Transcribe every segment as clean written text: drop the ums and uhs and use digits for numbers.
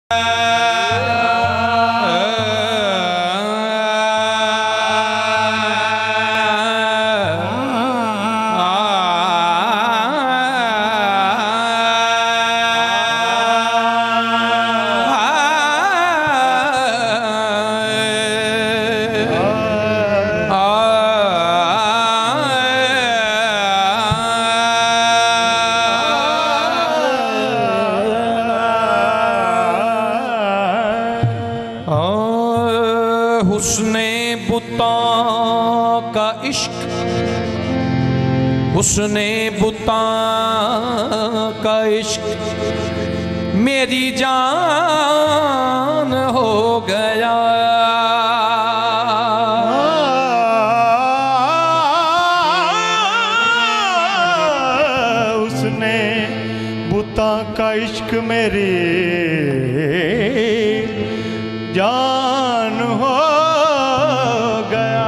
हुस्ने बुता का इश्क, हुस्ने बुता का इश्क मेरी जान हो गया। हुस्ने बुता का इश्क मेरी जान हो गया।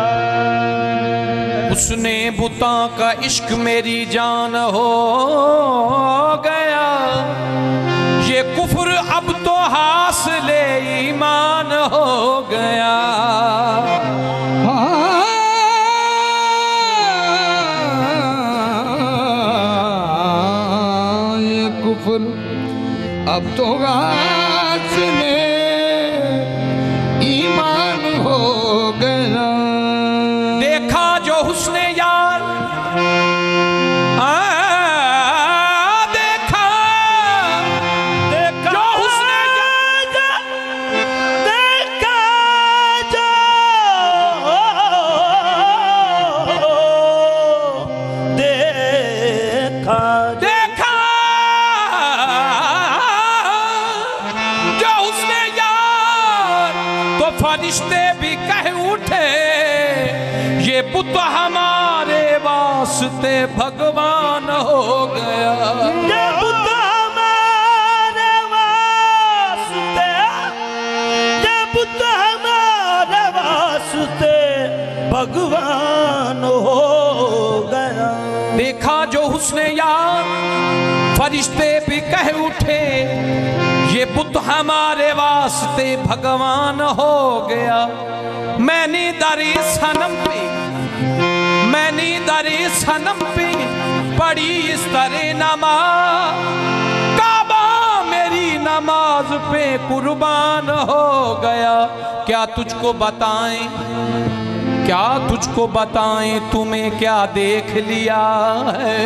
उसने बुता का इश्क मेरी जान हो गया। ये कुफ्र अब तो हासिले ईमान हो गया। ये कुफ्र अब तो हासिले ईमान हो गया। देखा जो हुस्ने यार देखा जो हुस्ने देखा जो देखा देखा जो हुस्ने यार तो फरिश्ते भी कह उठे ये बुत हमारे वास्ते भगवान हो गया। ये बुत हमारे वास्ते, ये बुत हमारे वास्ते भगवान हो गया। देखा जो हुस्ने यार फरिश्ते भी कह उठे ये बुत हमारे वास्ते भगवान हो गया। मैंने दरे सनम पे, मैंने दरे सनम पे पढ़ी इस तरह नमाज, काबा मेरी नमाज पे कुर्बान हो गया। क्या तुझको बताएं, क्या तुझको बताएं तुम्हें क्या देख लिया है।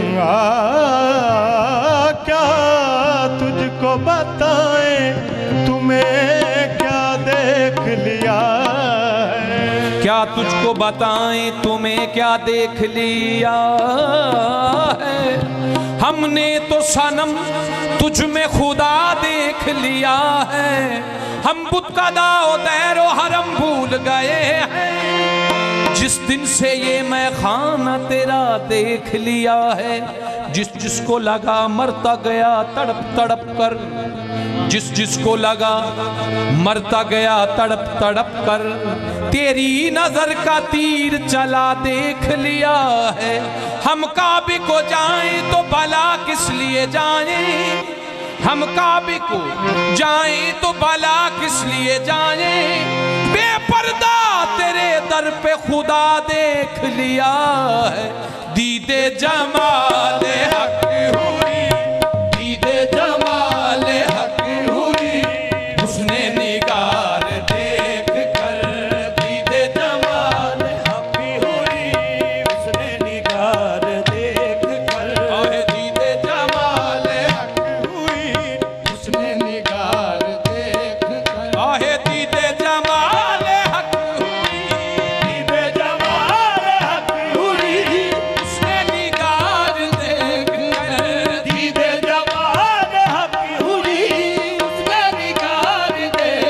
क्या तुझको बताएं तुम्हें क्या देख लिया है। क्या तुझको बताएं तुम्हें क्या देख लिया है। हमने तो सनम तुझ में खुदा देख लिया है। हम बुत का दाओ दैरो हरम भूल गए हैं। जिस दिन से ये मैं खाना तेरा देख लिया है। जिस जिसको लगा मरता गया तड़प तड़प कर, जिस जिसको लगा मरता गया तड़प तड़प कर। तेरी नजर का तीर चला देख लिया है। हम काबे को जाएं तो भला किस लिए जाएं। हम काबे को जाएं तो भला किस लिए जाएं। बेपर्दा तेरे दर पे खुदा देख लिया है। दीदे जमाले हक हुई, दीदे जमाले हक हुई उसने निगार देख कर। दीदे जमाले हक हुई उसने निगार देख कर। दीदे जमाले हक हुई उसने निगार देख कर। दीदे जमाले हक हुई, दीदे जमाले हक हुई उसने निगार देख कर। दीदे जमाले हक हुई उसने निगार देख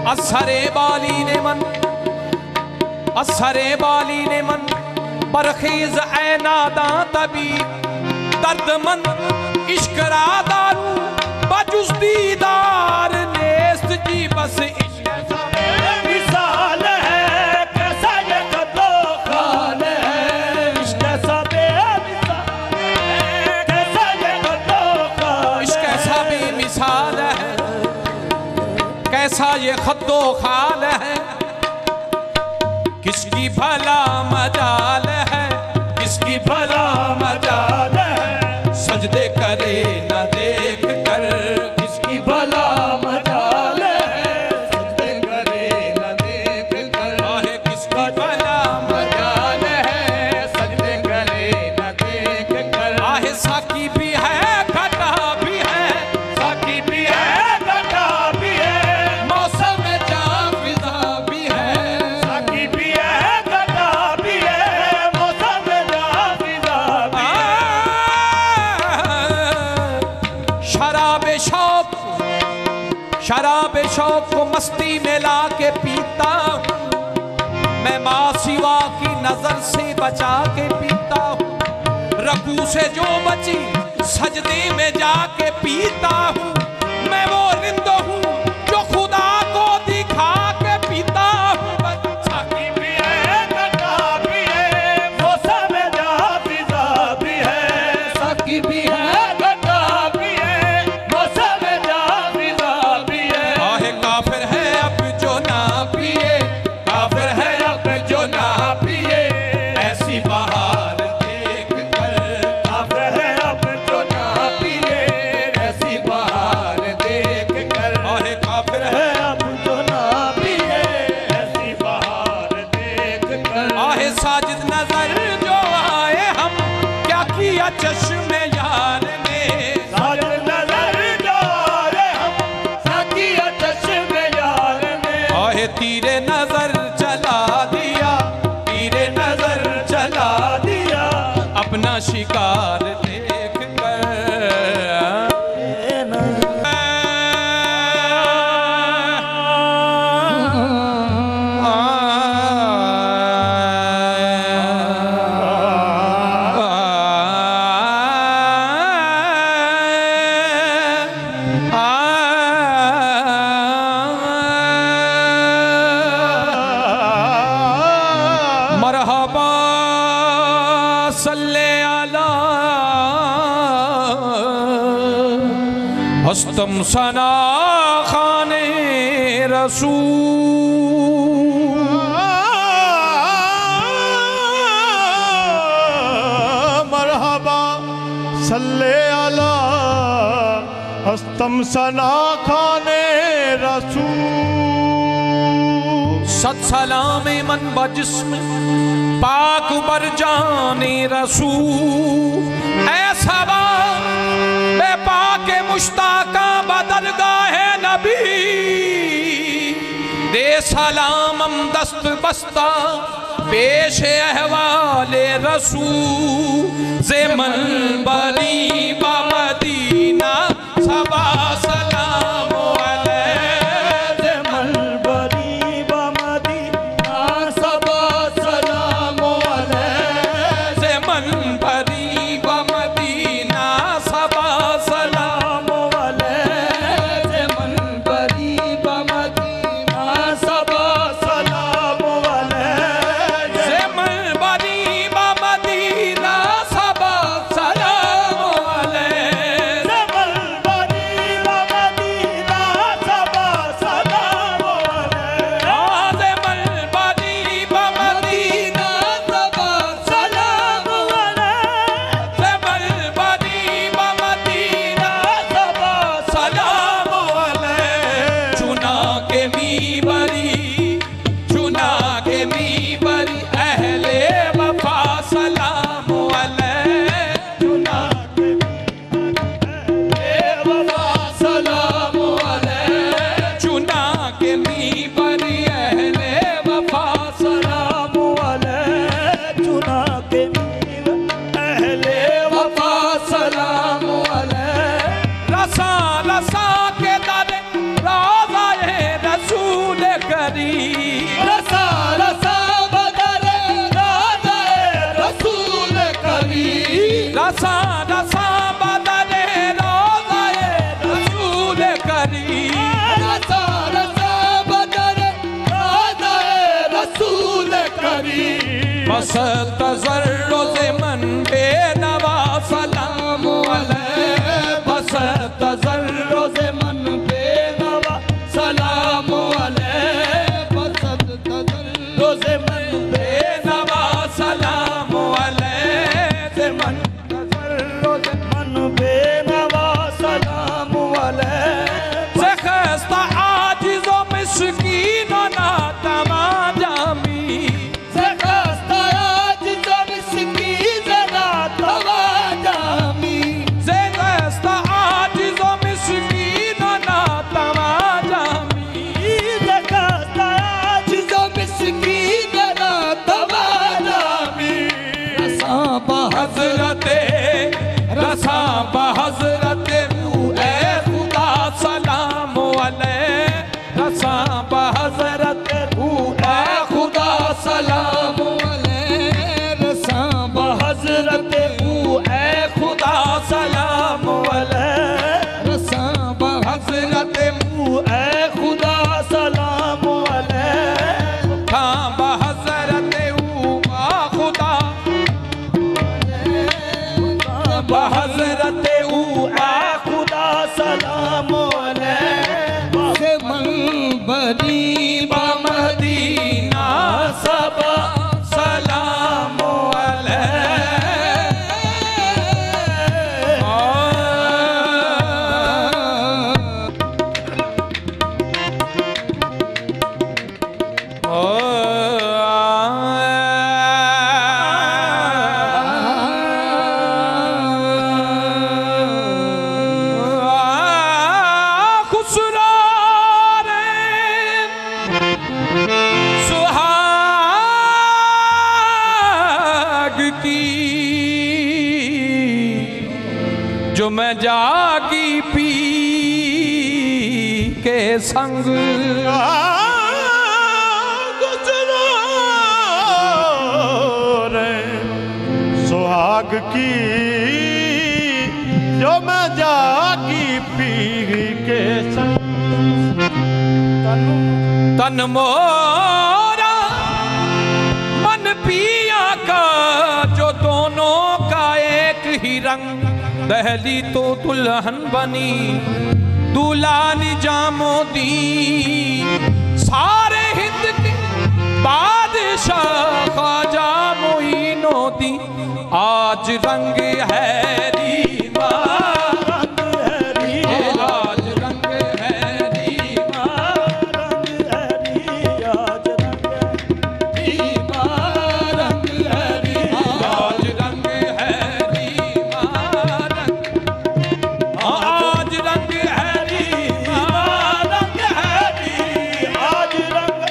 असरे बाली ने मन परखेज ऐ नादा तबी दर्दमंद इश्क रा दारू बजुस दीदार नेस्त जी बस इश्क मिसाल है कैसा ये कदो खाल है इश्क ऐसा बेमिसाल है कैसा ये कदो खाल इश्क ऐसा बेमिसाल है कैसा ये खद्दो खाल है किसकी भला मजाल है किसकी भला मजाल है सजदे करे न देख कर किसकी भला मजाल है सजदे करे न देख कर आहे किसकी भला मजाल है सजदे करे न देख कर आहे साकी भी है घटा भी है साकी भी है घटा भी है मौसम जाफिजा भी है साकी भी है गदा भी है मौसम जाफिजा भी शराब शौक को मस्ती में ला के पीता हूँ मैं माँ सिवा की नजर से बचा के पीता हूँ रकू से जो बची सजदे में जाके पीता हूँ मैं वो रिंद हूँ जो खुदा को दिखा के पीता हूँ साकी भी है गदा भी है मौसम जाफिजा भी है साकी भी है गदा भी है मौसम जाफिजा भी है आहे काफिर है अब जो ना पिए काफिर है अब जो ना पिए ऐसी बहार देख कर काफिर है अब जो ना पिए ऐसी बहार देख कर आहे काफिर है है अब जो ना पिए ऐसी बहार देख कर आहे साजिद नजर जो आए हम क्या किया चश्मे यार ने साजन नजर जो आए हम साकिया चश्मे यार में आहे तीरे नजर चला दिया तीरे नजर चला दिया अपना शिकार देख कर मरहबा सल्ले अला हस्तम सना खाने रसूल मरहबा सल्ले अला हस्तम सना खाने रसूल सत सलाम मन बजिस्म पाक बर जाने रसूल ऐसा बे पाक मुश्ताका बदरगाह नबी दे सलामम दस्त बस्ता पेश अहवाले रसूल ज़ेमन बली बा मदीना सबा सलाम रसा के दर राज़ रसूल बस तजर्रुज़ मन बेनवा सलाम अलैह, बस तजर्रुज़ मन बेनवा सलाम अलैह, बस तजर्रुज़ मन बेनवा सलाम अलैह, मन तजर्रुज़ मन बेनवा सलाम अलैह, से खस्ता आजिज़ व मिस्कीन व नातमाजामी, से खस्ता आजिज़ व मिस्कीन व नातमाजामी, से खस्ता आजिज़ व मिस्कीन व नातमाजामी, से खस्ता आजिज़ व मिस्कीन व नातमाजामी, रसा बहज़रते रसा बहज़रते रूए खुदा सलाम अलैह, रसा बहज़रते रूए खुदा सलाम अलैह, रसा हज़रत रूए खुदा सलाम अलैह, रसा बहज़रते रूए खुदा सलाम अलैह, खां बहज़रते रूआ खुदा बहज़रते रूआ खुदा सलाम अलैह, से मन बरी मदीना सब सलाम जो मैं जागी पी के संग सुहाग की जो मैं जागी पी के संग, तन मोरा मन पिया का जो दोनों का एक ही रंग, दहली तो दुल्हन बनी दूल्हा निजामुद्दीन, सारे हिंद के बादशाह ख्वाजा मोइनुद्दीन, आज रंग है रीमा, आज रंग है रीमा, आज रंग है रीमा, आज रंग है रीमा, आज रंग है रीमा, रंग है रीमा, आज रंग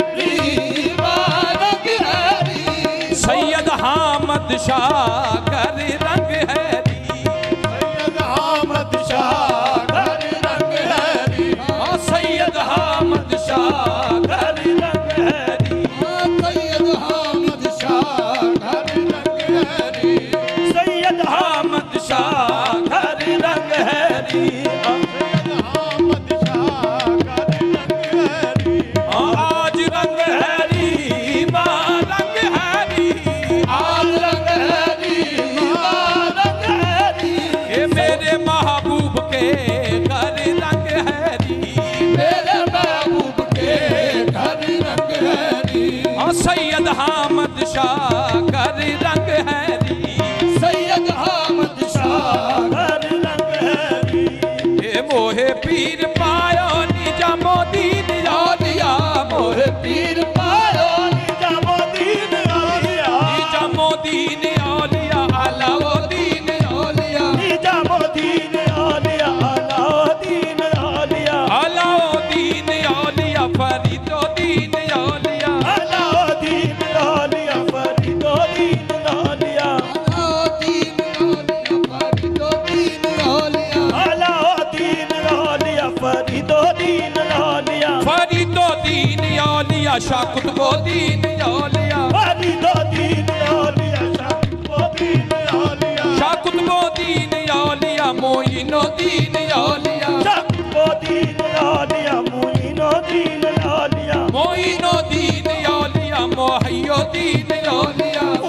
सैयद हामद शाह कर रंग है सैयद अहमद शाह घर रंग है री, सैयद हामद शाह घर रंग है री, सैयद हामिद शाह घर रंग है री, सैयद हामद शाह घर रंग है री, सैयद अहमद शाह घर रंग है री, आज रंग है रीमा, रंग है री, आज रंग है री, रंग है री, ये मेरे महबूब के घर रंग है री, मेरे महबूब के घर रंग है री, सैयद हामद शाह घर रंग है री, सैयद अहमद शाह घर रंग है री, ये मोहे पीर पायो निजामुद्दीन औलिया, मोहे पीर पायो निजामुद्दीन औलिया, निजामुद्दीन औलिया, अलाउद्दीन औलिया, निजामुद्दीन औलिया, अलाउद्दीन औलिया, अलाउद्दीन औलिया, फरीदुद्दीन औलिया, अलाउद्दीन औलिया, फरीदुद्दीन औलिया, अलाउद्दीन औलिया, फरीदुद्दीन औलिया, फरीदुद्दीन औलिया, शाह कुतुबुद्दीन औलिया, फरीदुद्दीन औलिया, शाकुद्दीन औलिया, शाह कुतुबुद्दीन औलिया, मोइनुद्दीन औलिया, शाकुद्दीन औलिया, मोइनुद्दीन औलिया, मोइनुद्दीन औलिया, मोहियुद्दीन औलिया,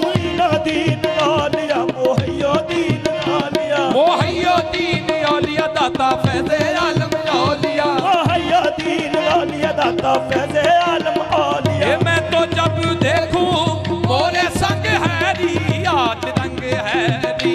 दाता फैज़े आलम औलिया। मैं तो जब देखूं मोरे संग हैरी आज रंग हैरी,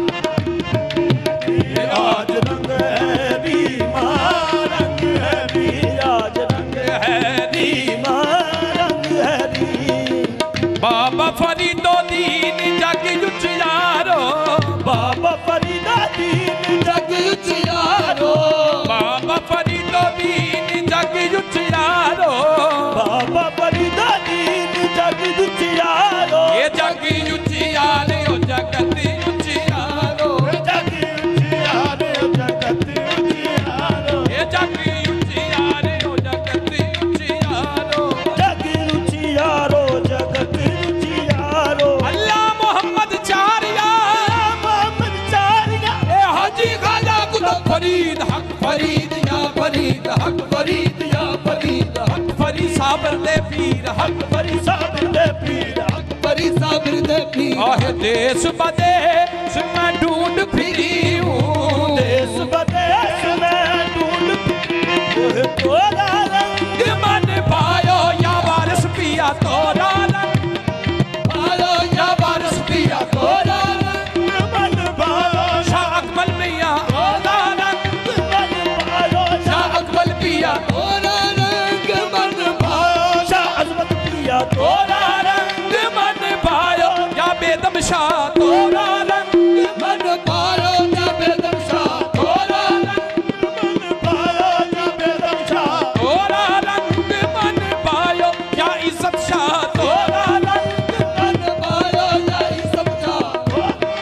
आज रंग हैरी माँ रंग हैरी, आज रंग हैरी माँ रंग हैरी। बाबा फरीदो दीन जग उजियारो, बाबा फरीदा दीन जग उजियारो, बाबा फरीदो दीन जग उजियारो, बाबा फरीदा दीन जग उजियारो। ये जग उजियारो जगत उजियारो, जग उजियारो जगत उजियारो, ये जग उजियारो जगत उजियारो। जग उजियारो जगत उजियारो। अल्लाह मोहम्मद चारिया, मोहम्मद चारिया, ए हाजी खाजा कुतुब फरीद हक फरीद या फरीद हक फरीद या फरीद हक फरीद साबर दे पीर हक बड़ी साबिर दे पीर, बड़ी साबिर दे पीर। आह देश बदेश मैं ढूंढ फिरी हूँ, देश बदेश में ढूंढ फिरी, तोरा रंग मन पायो या वारिस पिया तोरा रंग, आयो या बारिश पिया तोरा रंग, मन भायो, शाह अकमल मियाँ तोरा रंग, मन भायो, शाह अकमल पिया तोरा रंग मन भायो, शाह अजमत पिया तोरा रंग, मन पायो या बेदम शाह तोरा रंग, मन पारो या बेदम शाह तोरा रंग, मन भायो, या बेदम शाह, तोरा रंग, मन पायो या इज्जत शाह तोरा रंग, मन पायो या सब शाह,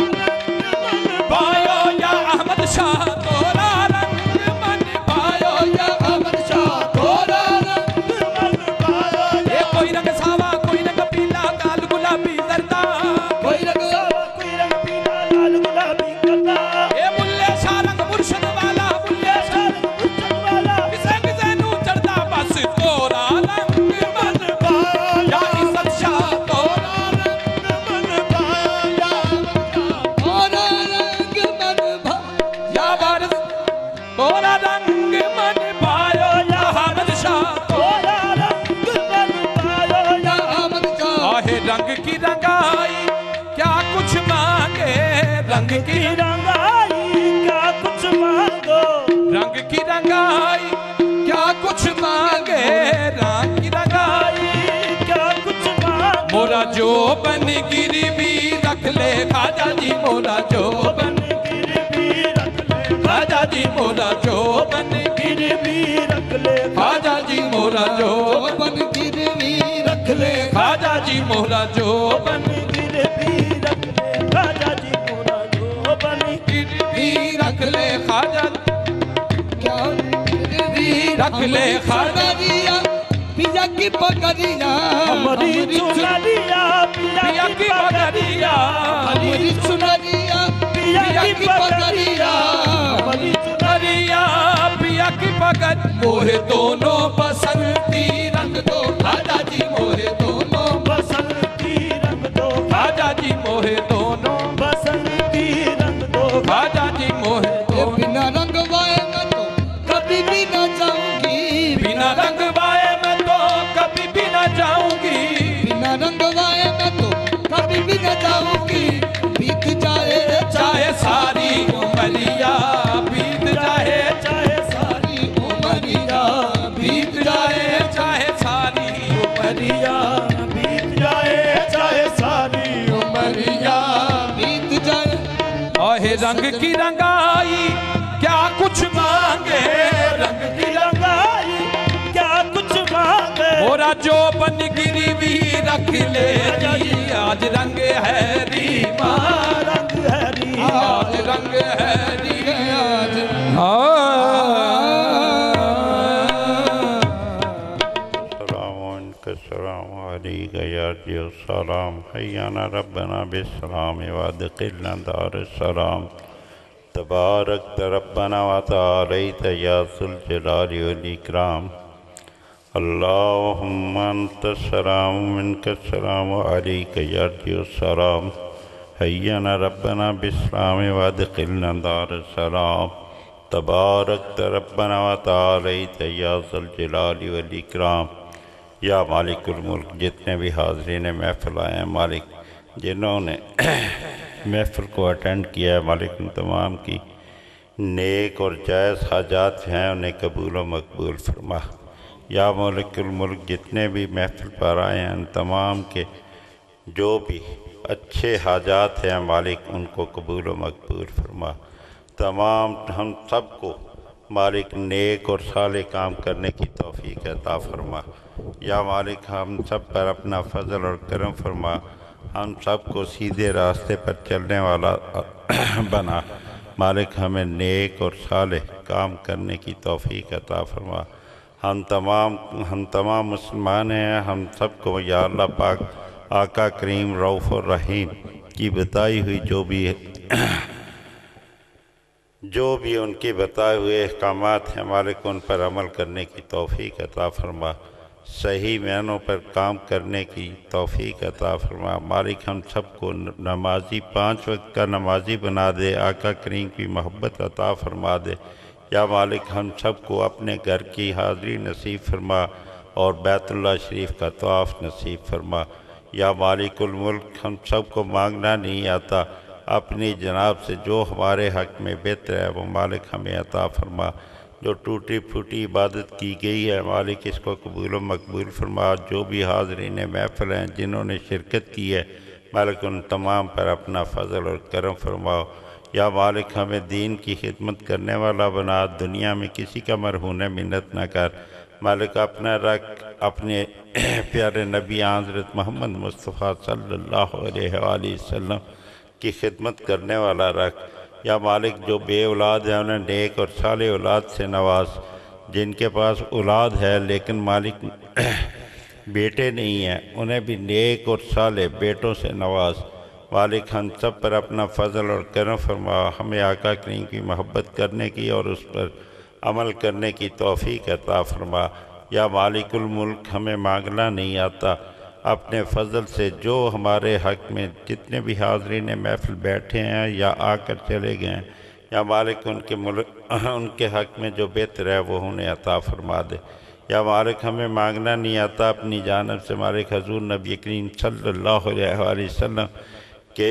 मन पायो या अहमद शाह तोरा रंग, मन पायो या अमर शाह तोरा रंग, मन भायो, ये कोई रंग सावा कोई रंग पीला लाल गुलाबी जरदा, कोई रंग कोई रंग पीला लाल गुलाबी करता, ये बुल्ले शाह रंग मुर्शद वाला बुल्ले शाह उच्चन वाला किसे किसे नू चढ़दा बस तोरा रंग, मन भायो, या इज्जत शाह तोरा रंग, मन भायो, या तोरा रंग मन भा या वारिस तोरा रंग, मन पायो या अहमद शाह तोरा रंग मन भायो, या अमर शाह, आहे रंग की रंगाई क्या कुछ मांगे, रंग की रंगाई क्या कुछ मांगो, रंग की रंगाई क्या कुछ मांगे, रंग की रंगाई क्या कुछ मांगो, मोरा जो बन गिरवी रख ले खाजा जी, मोरा जो बन गिरवी रख ले, खाजा जी, मोरा जो बन गिरवी रख ले, खाजा जी, मोरा जो बन गिरवी रख ले, खाजा जी, मोरा जो बन गिरवी रख ले, खाजा जी मोरा जो बन गिरवी रख ले खाजा क्या गिरवी रख ले खाजा दिया पिया की पकड़िया, हमारी चुनरिया पिया की पगड़िया, हमारी सुनरिया पिया की पकड़िया, हमारी चुनरिया पिया की पगड़, मोहे दोनों बसंती रंग दो खाजा जी, मोहे दोनों बसंती रंग दो, खाजा जी, मोहे दोनों बसंती रंग दो, खाजा जी, मोहे ये दोनों बिना रंग वाए मैं तो कभी भी न जाऊंगी, बिना रंग वाए मैं तो कभी भी न जाऊंगी, बिना रंग वाए मैं तो कभी भी न जाऊंगी, बीत जाए चाहे सारी उमरिया बीत जाए, चाहे सारी सारी उमरिया, बीत जाए चाहे सारी उमरिया बीत जाए, चाहे सारी उमरिया बीत जाए, ओहे रंग की रंगाई क्या कुछ मांगे, रंग की रंगाई क्या कुछ मांगे, मोरा जो बन गिरवी रख ले जी, आज रंग है रीमा, रंग है री, आज रंग है आज सलाम हय्याना रब्बना बिस्सलाम वादखिलना दारुस्सलाम तबारक रब्बना व तआलैत या ज़ुल जलाली वल इकराम अल्लाहुम्मा अंतस्सलाम मिनकस्सलाम व अलैका यर्जिउस्सलाम हय्याना रब्बना बिस्सलाम वादखिलना दारुस्सलाम तबारक रब्बना व तआलैत या ज़ल जलाली वल इकराम। या मालिकुल मुल्क, जितने भी हाज़रीन महफ़िल आए हैं मालिक, जिन्होंने महफ़िल को अटेंड किया है मालिक, उन तमाम की नेक और जायज़ हाजात हैं उन्हें कबूल व मकबूल फरमा। या मालिकुल मुल्क, जितने भी महफ़िल पर आए हैं उन तमाम के जो भी अच्छे हाजात हैं मालिक, उनको कबूल व मकबूल फरमा। तमाम हम सब को मालिक नेक और साले काम करने की तौफीक अता फरमा। या मालिक, हम सब पर अपना फ़ज़ल और करम फरमा, हम सब को सीधे रास्ते पर चलने वाला बना। मालिक, हमें नेक और साले काम करने की तौफीक अता फरमा। हम तमाम मुसलमान हैं, हम सब को या अल्लाह पाक आका करीम रऊफ़ और रहीम की बताई हुई जो भी उनके बताए हुए अहकामात हैं मालिक, उन पर अमल करने की तौफीक अता फरमा। सही मायनों पर काम करने की तौफीक अता फरमा। मालिक, हम सबको नमाजी 5 वक्त का नमाजी बना दे, आका करीम की मोहब्बत अता फरमा दे। या मालिक, हम सबको अपने घर की हाज़री नसीब फरमा और बैतुल्लाह शरीफ का तवाफ़ नसीब फरमा। या मालिकुल मुल्क, हम सबको मांगना नहीं आता, अपनी जनाब से जो हमारे हक़ में बेहतर है वो मालिक हमें अता फरमा। जो टूटी फूटी इबादत की गई है मालिक, इसको कबूल व मकबूल फरमा। जो भी हाज़रीन महफ़िल हैं जिन्होंने शिरकत की है मालिक, उन तमाम पर अपना फ़ज़ल और करम फरमाओ। या मालिक, हमें दीन की खिदमत करने वाला बना, दुनिया में किसी का मरहून मिन्नत न कर मालिक। अपना रख अपने प्यारे नबी हज़रत मोहम्मद मुस्तफ़ा सल्लल्लाहु अलैहि वसल्लम की खिदमत करने वाला रख। या मालिक, जो बे औलाद है उन्हें नेक और साले औलाद से नवाज। जिनके पास औलाद है लेकिन मालिक बेटे नहीं हैं, उन्हें भी नेक और साले बेटों से नवाज। मालिक, हम सब पर अपना फ़ज़ल और करम फरमा, हमें आका करीम की मोहब्बत करने की और उस पर अमल करने की तौफ़ीक अता फरमा। या मालिकुल मुल्क, हमें मांगना नहीं आता, अपने फ़ज़ल से जो हमारे हक़ में जितने भी हाज़रीन महफ़िल बैठे हैं या आकर चले गए हैं, या मालिक उनके हक़ में जो बेहतर है वो उन्हें अता फ़रमा दे। या मालिक, हमें मांगना नहीं आता, अपनी जानब से मालिक हज़ूर नबी करीम सल्लल्लाहु अलैहि वसल्लम के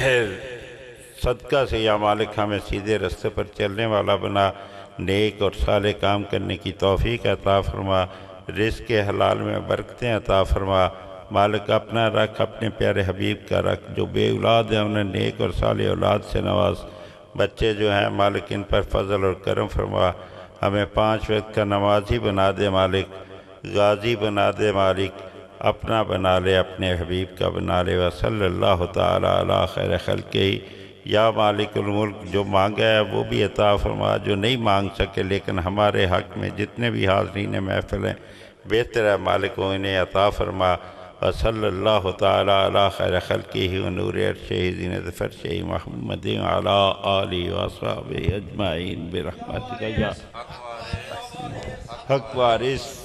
सदका से या मालिक हमें सीधे रास्ते पर चलने वाला बना, नेक और साले काम करने की तौफ़ीक अता फ़रमा। रिज़्क़ के हलाल में बरकतें अता फ़रमा। मालिक, अपना रख, अपने प्यारे हबीब का रख। जो बे औलाद है उन्हें नेक और साले औलाद से नवाज। बच्चे जो हैं मालिक, इन पर फ़ज़ल और करम फरमा। हमें 5 वक्त का नमाजी बना दे मालिक, गाज़ी बना दे मालिक, अपना बना ले, अपने हबीब का बना ले। व सल्लल्लाहु तआला अला खैर खल्क़िही। या मालिकुल मुल्क, जो मांगा है वो भी अता फरमा, जो नहीं मांग सके लेकिन हमारे हक़ में जितने भी हाज़रीन महफ़िल हैं बेहतर है मालिक, वो इन्हें अता फरमा। व सल्लल्लाहु तआला अला खैर खल्क़िही व नूर अर्शिही ज़ीनत फ़र्शिही मुहम्मद व अला आलिहि व अस्हाबिही अजमाइन बिरहमतिका या हक़ वारिस।